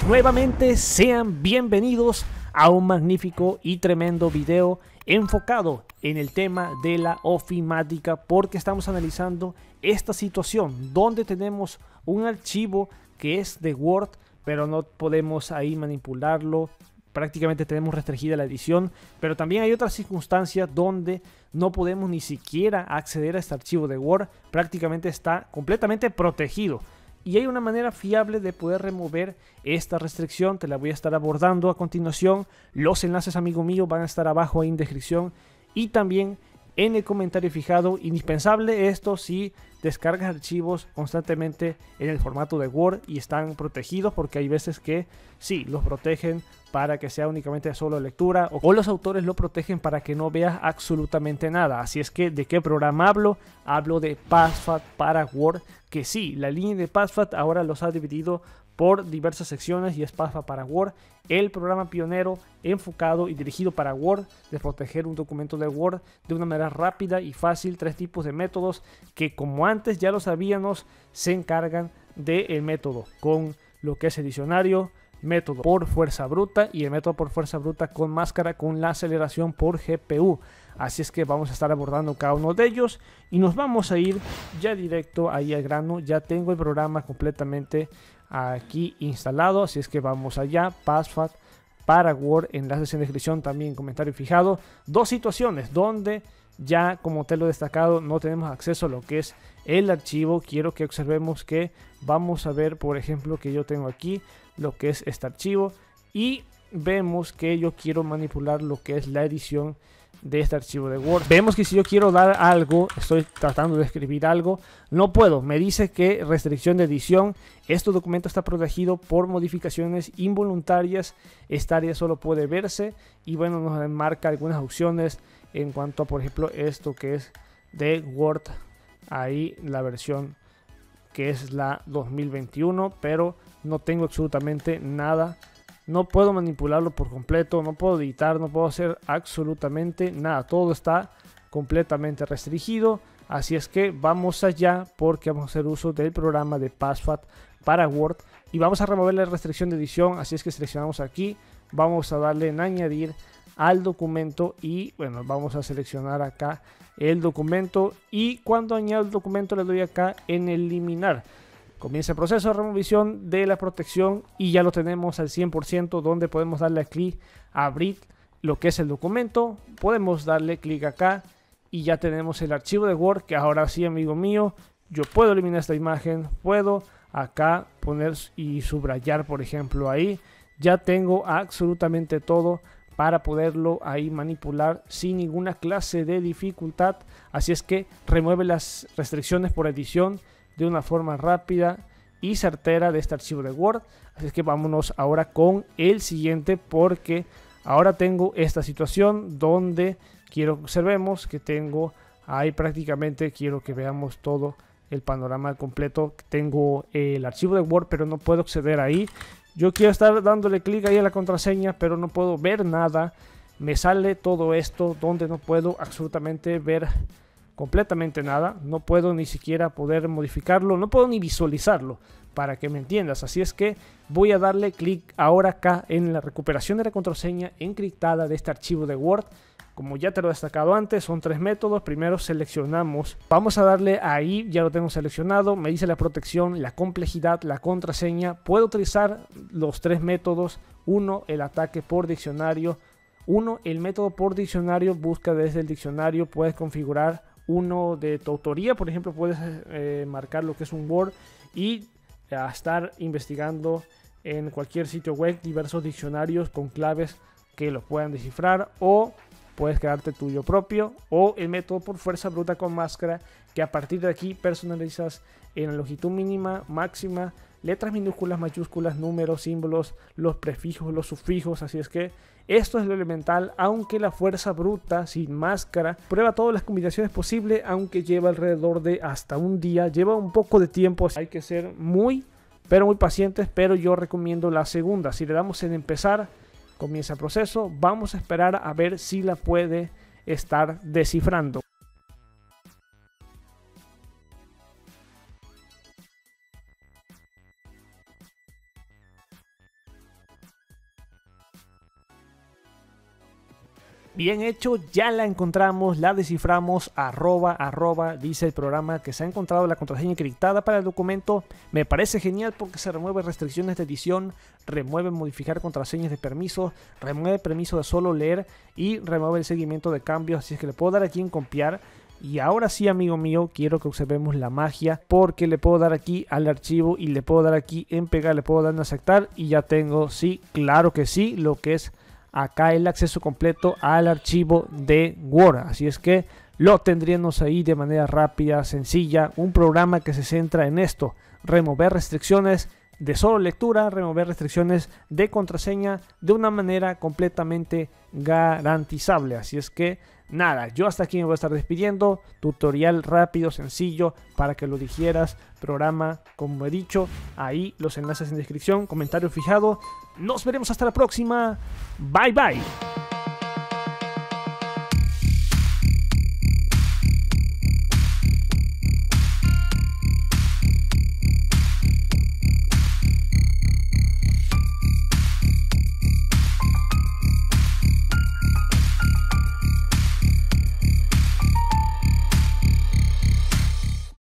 nuevamente, sean bienvenidos a un magnífico y tremendo video enfocado en el tema de la ofimática, porque estamos analizando esta situación donde tenemos un archivo que es de Word, pero no podemos ahí manipularlo. Prácticamente tenemos restringida la edición, pero también hay otras circunstancias donde no podemos ni siquiera acceder a este archivo de Word. Prácticamente está completamente protegido. Y hay una manera fiable de poder remover esta restricción. Te la voy a estar abordando a continuación. Los enlaces, amigo mío, van a estar abajo ahí en descripción y también en el comentario fijado. Indispensable esto si descargas archivos constantemente en el formato de Word y están protegidos, porque hay veces que sí, los protegen para que sea únicamente solo lectura, o los autores lo protegen para que no veas absolutamente nada. Así es que, ¿de qué programa hablo? Hablo de PassFact para Word, que sí, la línea de PassFact ahora los ha dividido por diversas secciones y es PassFact para Word, el programa pionero enfocado y dirigido para Word, de proteger un documento de Word de una manera rápida y fácil. Tres tipos de métodos que, como antes ya lo sabíamos, se encargan del método con lo que es el diccionario, método por fuerza bruta y el método por fuerza bruta con máscara con la aceleración por GPU. Así es que vamos a estar abordando cada uno de ellos y nos vamos a ir ya directo ahí al grano. Ya tengo el programa completamente aquí instalado, así es que vamos allá. PassFact para Word, enlaces en descripción, también comentario fijado. Dos situaciones donde ya, como te lo he destacado, no tenemos acceso a lo que es el archivo. Quiero que observemos que vamos a ver, por ejemplo, que yo tengo aquí lo que es este archivo y vemos que yo quiero manipular lo que es la edición de este archivo de Word. Vemos que si yo quiero dar algo, estoy tratando de escribir algo, no puedo. Me dice que restricción de edición. Este documento está protegido por modificaciones involuntarias. Esta área solo puede verse y bueno, nos marca algunas opciones en cuanto a, por ejemplo, esto que es de Word, ahí la versión que es la 2021, pero no tengo absolutamente nada. No puedo manipularlo por completo, no puedo editar, no puedo hacer absolutamente nada. Todo está completamente restringido. Así es que vamos allá, porque vamos a hacer uso del programa de PassFact para Word y vamos a remover la restricción de edición. Así es que seleccionamos aquí, vamos a darle en añadir al documento y bueno, vamos a seleccionar acá el documento y cuando añado el documento le doy acá en eliminar. Comienza el proceso de remoción de la protección y ya lo tenemos al 100%, donde podemos darle clic a abrir lo que es el documento. Podemos darle clic acá y ya tenemos el archivo de Word, que ahora sí, amigo mío, yo puedo eliminar esta imagen, puedo acá poner y subrayar, por ejemplo, ahí. Ya tengo absolutamente todo para poderlo ahí manipular sin ninguna clase de dificultad. Así es que remueve las restricciones por edición de una forma rápida y certera de este archivo de Word. Así es que vámonos ahora con el siguiente, porque ahora tengo esta situación donde quiero que observemos que tengo ahí prácticamente, quiero que veamos todo el panorama completo. Tengo el archivo de Word, pero no puedo acceder ahí. Yo quiero estar dándole clic ahí a la contraseña, pero no puedo ver nada. Me sale todo esto donde no puedo absolutamente ver completamente nada. No puedo ni siquiera poder modificarlo, no puedo ni visualizarlo, para que me entiendas. Así es que voy a darle clic ahora acá en la recuperación de la contraseña encriptada de este archivo de Word. Como ya te lo he destacado antes, son tres métodos. Primero seleccionamos, vamos a darle ahí, ya lo tengo seleccionado, me dice la protección, la complejidad, la contraseña. Puedo utilizar los tres métodos. Uno, el ataque por diccionario. El método por diccionario busca desde el diccionario, puedes configurar uno de tu autoría. Por ejemplo, puedes marcar lo que es un Word y estar investigando en cualquier sitio web diversos diccionarios con claves que lo puedan descifrar, o puedes crearte tuyo propio, o el método por fuerza bruta con máscara, que a partir de aquí personalizas en la longitud mínima, máxima, letras minúsculas, mayúsculas, números, símbolos, los prefijos, los sufijos. Así es que esto es lo elemental, aunque la fuerza bruta sin máscara prueba todas las combinaciones posibles, aunque lleva alrededor de hasta un día, lleva un poco de tiempo. Hay que ser muy pacientes, pero yo recomiendo la segunda. Si le damos en empezar, comienza el proceso, vamos a esperar a ver si la puede estar descifrando. Bien hecho, ya la encontramos, la desciframos, arroba, dice el programa que se ha encontrado la contraseña encriptada para el documento. Me parece genial porque se remueve restricciones de edición, remueve modificar contraseñas de permiso, remueve permiso de solo leer y remueve el seguimiento de cambios, así es que le puedo dar aquí en copiar. Y ahora sí, amigo mío, quiero que observemos la magia, porque le puedo dar aquí al archivo y le puedo dar aquí en pegar, le puedo dar en aceptar y ya tengo, sí, claro que sí, lo que es acá el acceso completo al archivo de Word. Así es que lo tendríamos ahí de manera rápida, sencilla, un programa que se centra en esto, remover restricciones de solo lectura, remover restricciones de contraseña de una manera completamente garantizable. Así es que nada, yo hasta aquí me voy a estar despidiendo. Tutorial rápido, sencillo, para que lo digieras. Programa, como he dicho, ahí los enlaces en descripción, comentario fijado. Nos veremos hasta la próxima. Bye bye.